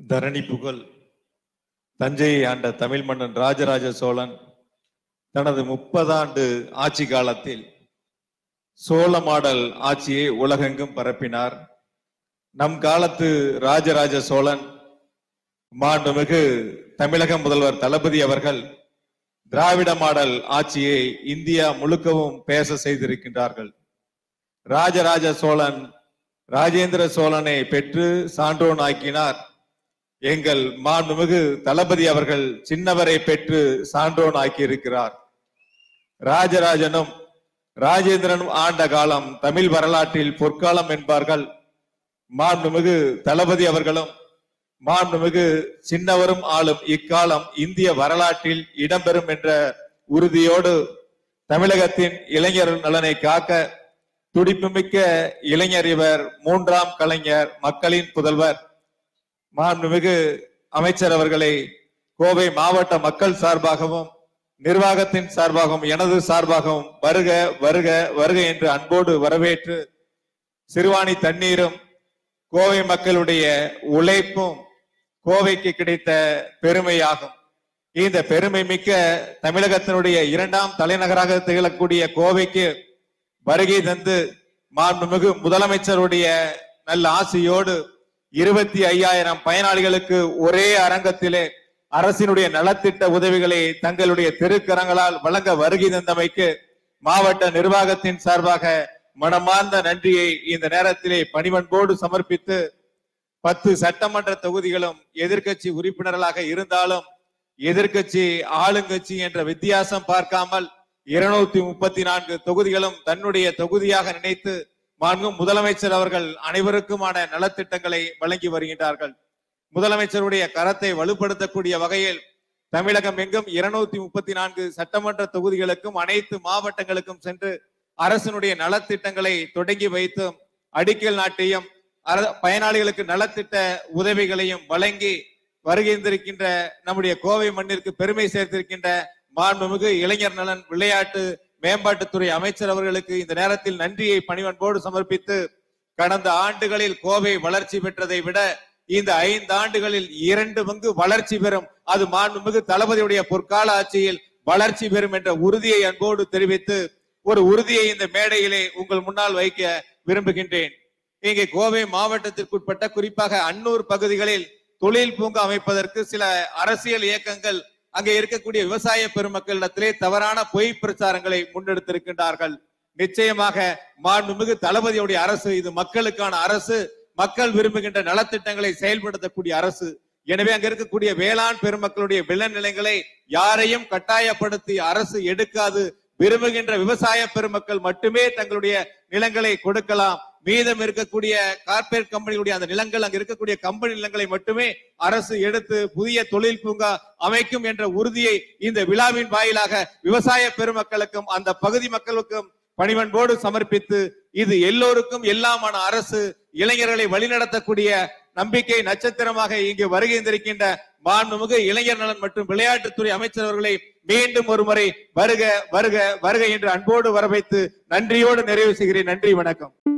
தரணி புகழ் தஞ்சையை ஆண்ட தமிழ் மன்னன் ராஜராஜ சோழன் தனது 30 ஆண்டு ஆட்சி காலத்தில் சோழ மாடல் ஆட்சியை உலகெங்கும் பரப்பினார். நம் காலத்து ராஜராஜ சோழன் மாண்புமிகு தமிழக முதல்வர் தளபதி அவர்கள் திராவிட மாடல் ஆட்சியை இந்தியா முழுக்கவும் பேச செய்திருக்கின்றார்கள். ராஜராஜ சோழன் ராஜேந்திர சோழனை பெற்று சான்றோன் ஆக்கினார். எங்கள் மாண்புமிகு தளபதி அவர்கள் சின்னவரை பெற்று சான்றோன் ஆக்கியிருக்கிறார். ராஜராஜனும் ராஜேந்திரனும் ஆண்ட காலம் தமிழ் வரலாற்றில் பொற்காலம் என்பார்கள். மாண்புமிகு தளபதி அவர்களும் மாண்புமிகு சின்னவரும் ஆளும் இக்காலம் இந்திய வரலாற்றில் இடம்பெறும் என்ற உறுதியோடு தமிழகத்தின் இளைஞர் நலனை காக்க துடிப்புமிக்க இளைஞர் இவர், 3ஆம் கலைஞர், மக்களின் புதல்வர். மாண்புமிகு அமைச்சர் அவர்களை கோவை மாவட்ட மக்கள் சார்பாகவும் நிர்வாகத்தின் சார்பாகவும் எனது சார்பாகவும் வருக வருக வருக என்று அன்போடு வரவேற்று, சிறுவாணி தண்ணீரும் கோவை மக்களுடைய உழைப்பும் கோவைக்கு கிடைத்த பெருமையாகும். இந்த பெருமை மிக்க தமிழகத்தினுடைய 2ஆம் தலைநகராக திகழக்கூடிய கோவைக்கு வருகை தந்து மாண்புமிகு முதலமைச்சருடைய நல்ல ஆசையோடு 25,000 பயனாளிகளுக்கு ஒரே அரங்கத்திலே அரசினுடைய நலத்திட்ட உதவிகளை தங்களுடைய திருக்கரங்களால் வழங்க வருகை தந்தமைக்கு மாவட்ட நிர்வாகத்தின் சார்பாக மனமார்ந்த நன்றியை இந்த நேரத்திலே பணிவன்போடு சமர்ப்பித்து, 10 சட்டமன்ற தொகுதிகளும் எதிர்கட்சி உறுப்பினர்களாக இருந்தாலும் எதிர்கட்சி ஆளுங்கட்சி என்ற வித்தியாசம் பார்க்காமல் 234 தொகுதிகளும் தன்னுடைய தொகுதியாக நினைத்து மாண்பு முதலமைச்சர் அவர்கள் அனைவருக்குமான நலத்திட்டங்களை வழங்கி வருகின்றார்கள். முதலமைச்சருடைய கரத்தை வலுப்படுத்தக்கூடிய வகையில் தமிழகம் எங்கும் 234 சட்டமன்ற தொகுதிகளுக்கும் அனைத்து மாவட்டங்களுக்கும் சென்று அரசினுடைய நலத்திட்டங்களை தொடங்கி வைத்தும் அடிக்கல் நாட்டியும் பயனாளிகளுக்கு நலத்திட்ட உதவிகளையும் வழங்கி வருகின்றிருக்கின்ற நம்முடைய கோவை மண்ணிற்கு பெருமை சேர்த்திருக்கின்ற மாண்புமிகு இளைஞர் நலன் விளையாட்டு மேம்பாட்டுத்துறை அமைச்சர் அவர்களுக்கு இந்த நேரத்தில் நன்றியை பணிவன்போடு சமர்ப்பித்து, கடந்த ஆண்டுகளில் கோவை வளர்ச்சி பெற்றதை விட இந்த 5 ஆண்டுகளில் 2 பங்கு வளர்ச்சி பெறும், அது மாண்புமிகு தளபதியுடைய பொற்கால ஆட்சியில் வளர்ச்சி பெறும் என்ற உறுதியை அன்போடு தெரிவித்து, ஒரு உறுதியை இந்த மேடையிலே உங்கள் முன்னால் வைக்க விரும்புகின்றேன். இங்கே கோவை மாவட்டத்திற்குட்பட்ட குறிப்பாக அன்னூர் பகுதிகளில் தொழில் பூங்கா அமைப்பதற்கு சில அரசியல் இயக்கங்கள் அங்கே இருக்கக்கூடிய விவசாய பெருமக்களிடத்திலே தவறான பொய் பிரச்சாரங்களை முன்னெடுத்திருக்கின்றார்கள். நிச்சயமாக மாண்புமிகு தளபதியுடைய அரசு இது மக்களுக்கான அரசு, மக்கள் விரும்புகின்ற நலத்திட்டங்களை செயல்படுத்தக்கூடிய அரசு. எனவே அங்க இருக்கக்கூடிய வேளாண் பெருமக்களுடைய விளைநிலங்களை யாரையும் கட்டாயப்படுத்தி அரசு எடுக்காது. விரும்புகின்ற விவசாய பெருமக்கள் மட்டுமே தங்களுடைய நிலங்களை கொடுக்கலாம். மீதம் இருக்கக்கூடிய கார்பரேட் கம்பெனிகளுடைய அந்த நிலங்கள், அங்க இருக்கக்கூடிய கம்பெனி நிலங்களை மட்டுமே அரசு எடுத்து புதிய தொழில் பூங்கா அமைக்கும் என்ற உறுதியை இந்த விழாவின் வாயிலாக விவசாய பெருமக்களுக்கும் அந்த பகுதி மக்களுக்கும் பணிவன்போடு சமர்ப்பித்து, இது எல்லோருக்கும் எல்லாமான அரசு, இளைஞர்களை வழிநடத்தக்கூடிய நம்பிக்கை நட்சத்திரமாக இங்கு வருகின்றிருக்கின்ற மாண்புமிகு இளைஞர் நலன் மற்றும் விளையாட்டுத்துறை அமைச்சர் அவர்களை மீண்டும் ஒருமுறை வருக வருக வருக என்று அன்போடு வரவைத்து நன்றியோடு நிறைவு செய்கிறேன். நன்றி, வணக்கம்.